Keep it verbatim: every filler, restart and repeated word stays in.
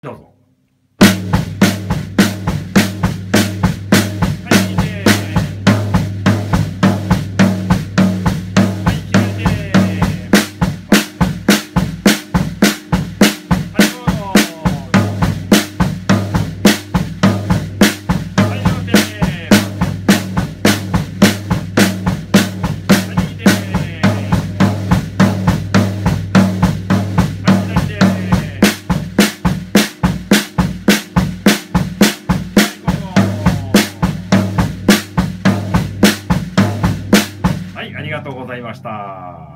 どうぞ。はい、ありがとうございました。